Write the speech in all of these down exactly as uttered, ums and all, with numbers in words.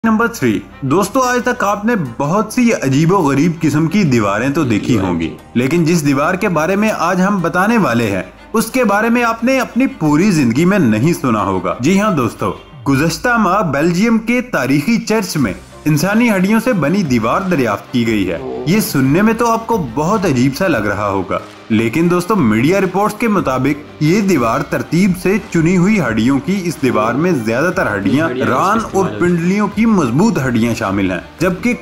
Number three दोस्तों, आज तक आपने बहुत सी अजीबो गरीब किस्म की दीवारें तो देखी होंगी, लेकिन जिस दीवार के बारे में आज हम बताने वाले हैं उसके बारे में आपने अपनी पूरी जिंदगी में नहीं सुना होगा। जी हाँ दोस्तों, गुज़श्ता माह बेल्जियम के तारीखी चर्च में इंसानी हड्डियों से बनी दीवार दरियाफ्त की गई है। ये सुनने में तो आपको बहुत अजीब सा लग रहा होगा, लेकिन दोस्तों मीडिया रिपोर्ट्स के मुताबिक ये दीवार तरतीब से चुनी हुई हड्डियों की इस दीवार में ज्यादातर हड्डियां रान और पिंडलियों की मजबूत हड्डियां शामिल हैं, जबकि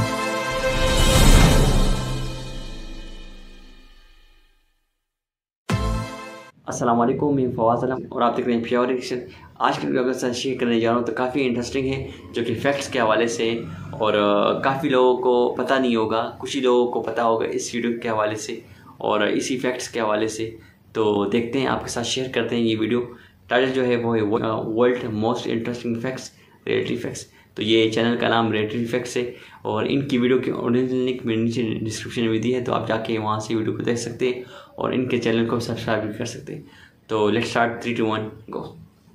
अस्सलाम वालेकुम, मैं फवाद आलम और आप देख रहे हैं प्योर एडिशन। आज की वीडियो अगर शेयर करने जा रहा हूँ तो काफ़ी इंटरेस्टिंग है, जो कि फैक्ट्स के हवाले से और काफ़ी लोगों को पता नहीं होगा, कुछ ही लोगों को पता होगा इस वीडियो के हवाले से और इसी फैक्ट्स के हवाले से। तो देखते हैं, आपके साथ शेयर करते हैं ये वीडियो। टाइटल जो है वो है world most interesting facts, reality facts. तो ये चैनल का नाम रियलिटी फैक्ट्स है और इनकी वीडियो की ओरिजिनल लिंक मेरे नीचे डिस्क्रिप्शन में दी है, तो आप जाके वहाँ से वीडियो को देख सकते हैं और इनके चैनल को सब्सक्राइब भी कर सकते हैं। तो let's start, three two one go.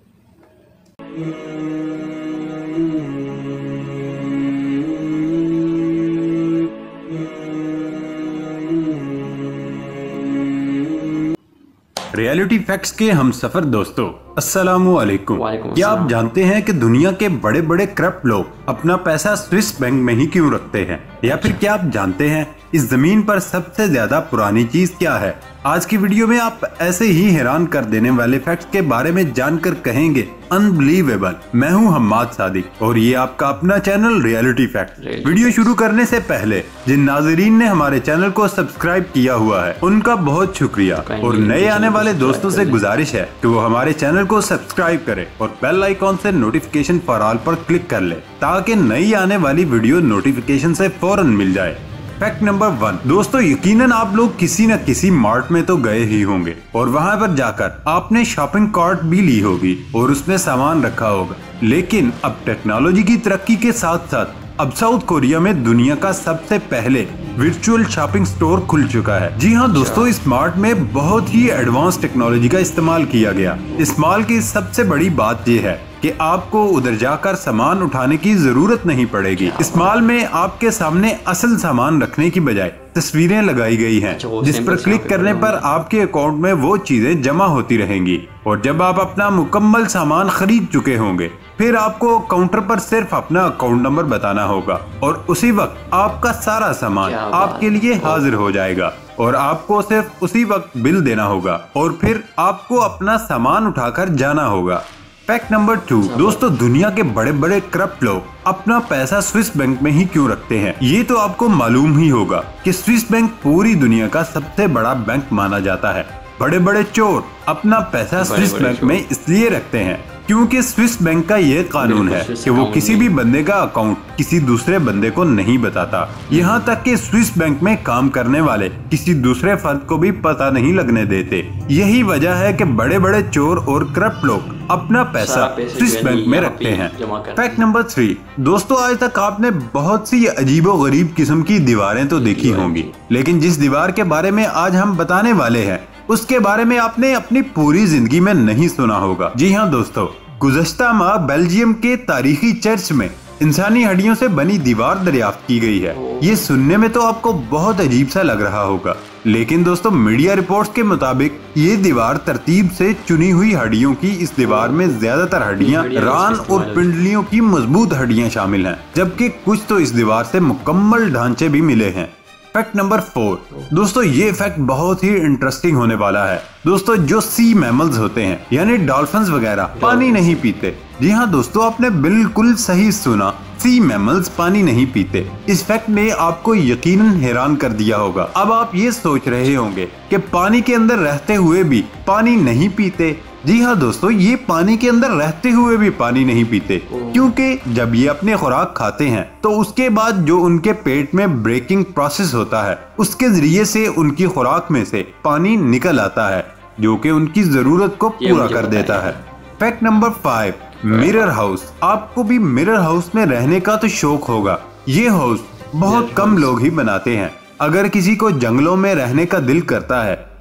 Reality facts के हम सफर दोस्तों, अस्सलामु अलैकुम। वालेकुम क्या आप अस्सलाम। जानते हैं कि दुनिया के बड़े बड़े करप्ट लोग अपना पैसा स्विस बैंक में ही क्यों रखते हैं? या फिर क्या आप जानते हैं इस जमीन पर सबसे ज्यादा पुरानी चीज क्या है? आज की वीडियो में आप ऐसे ही हैरान कर देने वाले फैक्ट्स के बारे में जानकर कहेंगे अनबिलीवेबल। मैं हूं हम्माद सादिक और ये आपका अपना चैनल रियलिटी फैक्ट। वीडियो शुरू करने से पहले जिन नाजरीन ने हमारे चैनल को सब्सक्राइब किया हुआ है उनका बहुत शुक्रिया, और नए आने वाले दोस्तों से गुजारिश है कि वो हमारे चैनल को सब्सक्राइब करें और बेल आइकॉन से नोटिफिकेशन फॉर ऑल पर क्लिक कर ले, ताकि नई आने वाली वीडियो नोटिफिकेशन से फौरन मिल जाए। फैक्ट नंबर वन दोस्तों, यकीनन आप लोग किसी न किसी मार्ट में तो गए ही होंगे और वहां पर जाकर आपने शॉपिंग कार्ट भी ली होगी और उसमें सामान रखा होगा। लेकिन अब टेक्नोलॉजी की तरक्की के साथ साथ अब साउथ कोरिया में दुनिया का सबसे पहले वर्चुअल शॉपिंग स्टोर खुल चुका है। जी हाँ दोस्तों, इस मार्ट में बहुत ही एडवांस टेक्नोलॉजी का इस्तेमाल किया गया। इस मॉल की सबसे बड़ी बात यह है कि आपको उधर जाकर सामान उठाने की जरूरत नहीं पड़ेगी। इस मॉल में आपके सामने असल सामान रखने की बजाय तस्वीरें लगाई गई हैं, जिस पर क्लिक करने पर आपके अकाउंट में वो चीजें जमा होती रहेंगी और जब आप अपना मुकम्मल सामान खरीद चुके होंगे फिर आपको काउंटर पर सिर्फ अपना अकाउंट नंबर बताना होगा और उसी वक्त आपका सारा सामान आपके लिए हाजिर हो जाएगा और आपको सिर्फ उसी वक्त बिल देना होगा और फिर आपको अपना सामान उठाकर जाना होगा। फैक्ट नंबर टू दोस्तों, दुनिया के बड़े बड़े करप्ट लोग अपना पैसा स्विस बैंक में ही क्यों रखते हैं? ये तो आपको मालूम ही होगा कि स्विस बैंक पूरी दुनिया का सबसे बड़ा बैंक माना जाता है। बड़े बड़े चोर अपना पैसा स्विस बैंक में इसलिए रखते हैं क्योंकि स्विस बैंक का ये कानून है कि वो किसी भी बंदे का अकाउंट किसी दूसरे बंदे को नहीं बताता। यहाँ तक कि स्विस बैंक में काम करने वाले किसी दूसरे फर्द को भी पता नहीं लगने देते। यही वजह है कि बड़े बड़े चोर और करप्ट लोग अपना पैसा स्विस बैंक में रखते हैं। फैक्ट नंबर थ्री दोस्तों, आज तक आपने बहुत सी अजीबो गरीब किस्म की दीवारें तो देखी होंगी, लेकिन जिस दीवार के बारे में आज हम बताने वाले हैं उसके बारे में आपने अपनी पूरी जिंदगी में नहीं सुना होगा। जी हाँ दोस्तों, गुज़श्ता माह बेल्जियम के तारीखी चर्च में इंसानी हड्डियों से बनी दीवार दरियाफ्त की गई है। ये सुनने में तो आपको बहुत अजीब सा लग रहा होगा, लेकिन दोस्तों मीडिया रिपोर्ट्स के मुताबिक ये दीवार तरतीब से चुनी हुई हड्डियों की इस दीवार में ज्यादातर हड्डियां रान और पिंडलियों की मजबूत हड्डियां शामिल हैं, जबकि कुछ तो इस दीवार से मुकम्मल ढांचे भी मिले हैं। फैक्ट नंबर फोर दोस्तों, ये फैक्ट बहुत ही इंटरेस्टिंग होने वाला है। दोस्तों, जो सी मैमल्स होते हैं यानी डॉल्फिन्स वगैरह पानी नहीं पीते। जी हाँ दोस्तों, आपने बिल्कुल सही सुना, सी मैमल्स पानी नहीं पीते। इस फैक्ट ने आपको यकीनन हैरान कर दिया होगा। अब आप ये सोच रहे होंगे कि पानी के अंदर रहते हुए भी पानी नहीं पीते। जी हाँ दोस्तों, ये पानी के अंदर रहते हुए भी पानी नहीं पीते, क्योंकि जब ये अपने खुराक खाते हैं तो उसके बाद जो उनके पेट में ब्रेकिंग प्रोसेस होता है उसके जरिए से उनकी खुराक में से पानी निकल आता है, जो कि उनकी जरूरत को पूरा कर देता है। Fact number five, mirror house. आपको भी मिरर हाउस में रहने का तो शौक होगा। ये हाउस बहुत कम लोग ही बनाते हैं। अगर किसी को जंगलों में रहने का दिल करता है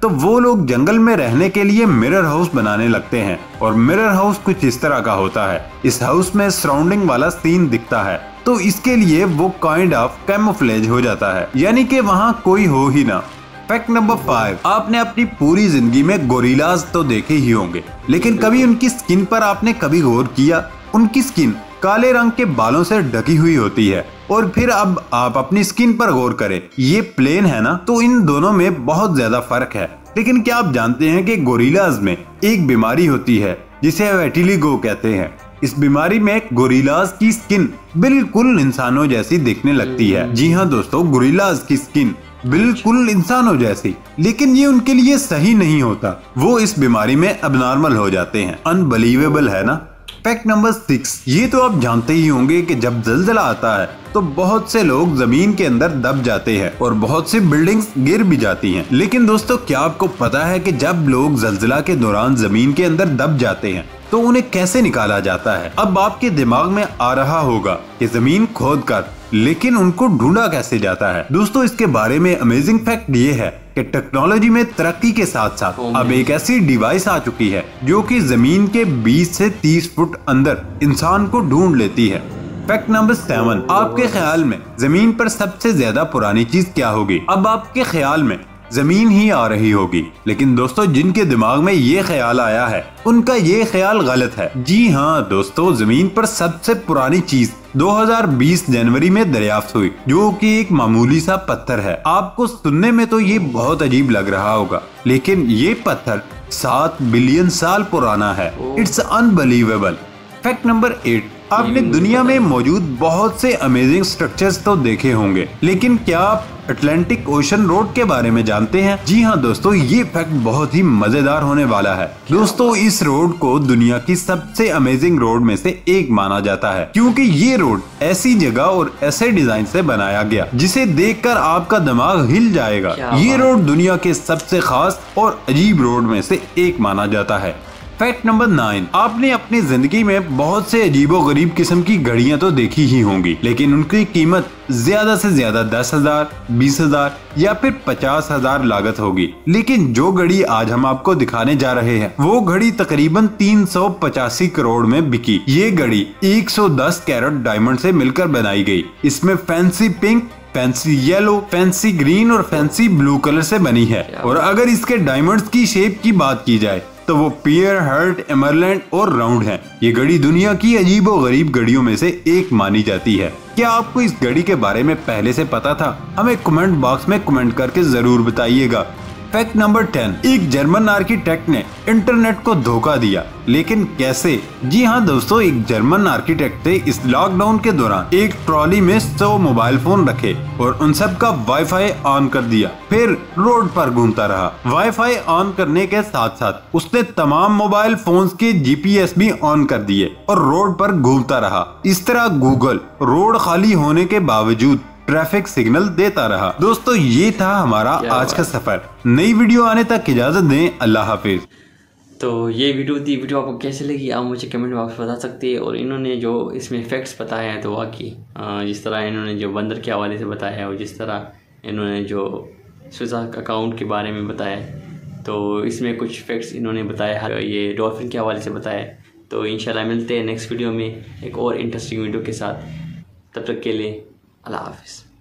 तो वो लोग जंगल में रहने के लिए मिरर हाउस बनाने लगते हैं। और मिरर हाउस कुछ इस तरह का होता है। इस हाउस में सराउंडिंग वाला सीन दिखता है, तो इसके लिए वो काइंड ऑफ कैमोफ्लेज हो जाता है, यानी कि वहाँ कोई हो ही ना। फैक्ट नंबर फाइव, आपने अपनी पूरी जिंदगी में गोरिल्लाज तो देखे ही होंगे, लेकिन कभी उनकी स्किन पर आपने कभी गौर किया? उनकी स्किन काले रंग के बालों से ढकी हुई होती है। और फिर अब आप अपनी स्किन पर गौर करें, ये प्लेन है ना, तो इन दोनों में बहुत ज्यादा फर्क है। लेकिन क्या आप जानते हैं कि गोरिल्लाज में एक बीमारी होती है जिसे वेटिलिगो कहते हैं। इस बीमारी में गोरिल्लाज की स्किन बिल्कुल इंसानों जैसी दिखने लगती है। जी हाँ दोस्तों, गोरिल्लाज की स्किन बिल्कुल इंसानों जैसी, लेकिन ये उनके लिए सही नहीं होता। वो इस बीमारी में अबनॉर्मल हो जाते हैं। अनबिलीवेबल है ना। फैक्ट नंबर सिक्स, ये तो आप जानते ही होंगे कि जब जलजला आता है तो बहुत से लोग जमीन के अंदर दब जाते हैं और बहुत सी बिल्डिंग्स गिर भी जाती हैं। लेकिन दोस्तों, क्या आपको पता है कि जब लोग जलजला के दौरान जमीन के अंदर दब जाते हैं तो उन्हें कैसे निकाला जाता है? अब आपके दिमाग में आ रहा होगा कि जमीन खोद कर, लेकिन उनको ढूंढा कैसे जाता है? दोस्तों, इसके बारे में अमेजिंग फैक्ट ये है कि टेक्नोलॉजी में तरक्की के साथ साथ अब एक ऐसी डिवाइस आ चुकी है जो कि जमीन के बीस से तीस फुट अंदर इंसान को ढूंढ लेती है। फैक्ट नंबर सेवन, आपके ख्याल में जमीन पर सबसे ज्यादा पुरानी चीज क्या होगी? अब आपके ख्याल में जमीन ही आ रही होगी, लेकिन दोस्तों, जिनके दिमाग में ये ख्याल आया है उनका ये ख्याल गलत है। जी हाँ दोस्तों, जमीन पर सबसे पुरानी चीज दो हज़ार बीस जनवरी में दरियाफ्त हुई, जो कि एक मामूली सा पत्थर है। आपको सुनने में तो ये बहुत अजीब लग रहा होगा, लेकिन ये पत्थर सात बिलियन साल पुराना है। It's unbelievable. Fact number eight, आपने दुनिया में मौजूद बहुत से अमेजिंग स्ट्रक्चर्स तो देखे होंगे, लेकिन क्या आप अटलांटिक ओशन रोड के बारे में जानते हैं? जी हाँ दोस्तों, ये फैक्ट बहुत ही मजेदार होने वाला है। दोस्तों, इस रोड को दुनिया की सबसे अमेजिंग रोड में से एक माना जाता है, क्योंकि ये रोड ऐसी जगह और ऐसे डिजाइन से बनाया गया जिसे देखकर आपका दिमाग हिल जाएगा। ये रोड दुनिया के सबसे खास और अजीब रोड में से एक माना जाता है। फैक्ट नंबर नाइन, आपने अपनी जिंदगी में बहुत से अजीबो गरीब किस्म की घड़ियां तो देखी ही होंगी, लेकिन उनकी कीमत ज्यादा से ज्यादा दस हजार, बीस हजार या फिर पचास हजार लागत होगी। लेकिन जो घड़ी आज हम आपको दिखाने जा रहे हैं वो घड़ी तकरीबन तीन सौ पचासी करोड़ में बिकी। ये घड़ी एक सौ दस कैरेट डायमंड से मिलकर बनाई गई। इसमें fancy pink, fancy yellow, fancy green और फैंसी ब्लू कलर से बनी है। और अगर इसके डायमंड्स की शेप की बात की जाए तो वो पियर, हर्ट, एमरलैंड और राउंड है। ये घड़ी दुनिया की अजीबो गरीब घड़ियों में से एक मानी जाती है। क्या आपको इस घड़ी के बारे में पहले से पता था? हमें कमेंट बॉक्स में कमेंट करके जरूर बताइएगा। फैक्ट नंबर टेन, एक जर्मन आर्किटेक्ट ने इंटरनेट को धोखा दिया, लेकिन कैसे? जी हाँ दोस्तों, एक जर्मन आर्किटेक्ट थे इस लॉकडाउन के दौरान एक ट्रॉली में सौ मोबाइल फोन रखे और उन सब का वाईफाई ऑन कर दिया। फिर रोड पर घूमता रहा। वाईफाई ऑन करने के साथ साथ उसने तमाम मोबाइल फोन्स के जीपीएस भी ऑन कर दिए और रोड पर घूमता रहा। इस तरह गूगल रोड खाली होने के बावजूद ट्रैफिक सिग्नल देता रहा। दोस्तों, ये था हमारा आज का सफर। नई वीडियो आने तक इजाजत दें। अल्लाह हाफिज। तो ये वीडियो थी, वीडियो आपको कैसे लगी आप मुझे कमेंट बॉक्स में बता सकते हैं। और इन्होंने जो इसमें फैक्ट्स बताए हैं तो वाकई जिस तरह इन्होंने जो बंदर के हवाले से बताया है और जिस तरह इन्होंने जो स्विस अकाउंट के बारे में बताया है, तो इसमें कुछ फैक्ट्स इन्होंने बताया है, ये डॉल्फिन के हवाले से बताया है। तो इंशाल्लाह मिलते हैं नेक्स्ट वीडियो में एक और इंटरेस्टिंग वीडियो के साथ। तब तक के लिए अल्लाह हाफिज़।